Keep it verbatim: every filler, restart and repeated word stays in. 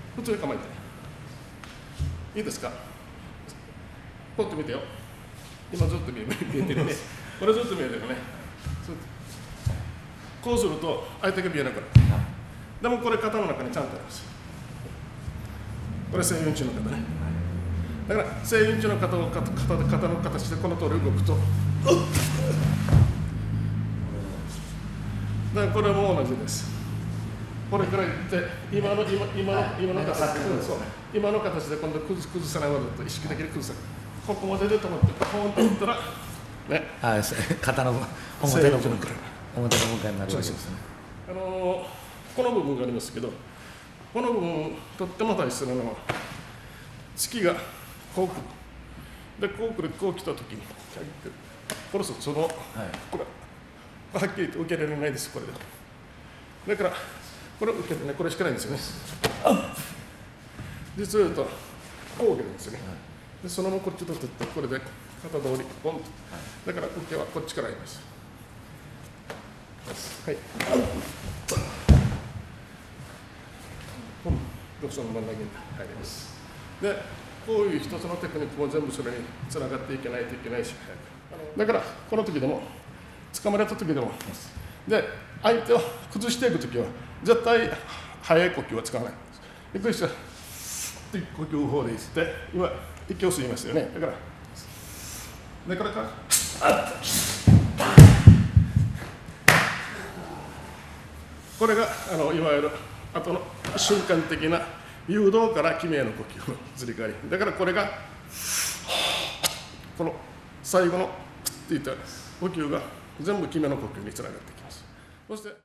普通に構えていいですか。ポッと見てよ。今ずっと見え見えてるね。これずっと見えてるね。こうすると相手が見えなくなる。でもこれ肩の中にちゃんとあります。これ正運中の肩ね。だから正運中の肩を肩肩肩の形でこの通り動くと、だからこれも同じです。これからいって今の今今の今の形でそう今の形で今度崩崩さないわざと意識的に崩さない。ここまでで止まってポーンと打ったらね。 はい、肩の表の部分から表の部分になるわけですね。 あのー、この部分がありますけど、この部分とっても大切なのは突きがこうくる。でこうくるこう来た時にこれその、はい、これはっきりと受けられないです。これでだからこれ受けてね、これしかないんですよね。実を言うとこう受けるんですよね。でそのままこっちとってこれで肩通りポンと。だから受けはこっちからあります。はい。独創の真ん中に入ります。でこういう一つのテクニックも全部それにつながっていけないといけないし、だからこの時でも掴まれた時でもで相手を崩していく時は絶対速い呼吸は使わない。びっくりした呼吸法でいって今息を吸いましたよね。だからでこれからこれがあのいわゆる後の瞬間的な誘導から決めへの呼吸のずり替わり。だからこれがこの最後のっていった呼吸が全部決めの呼吸につながってきます。そして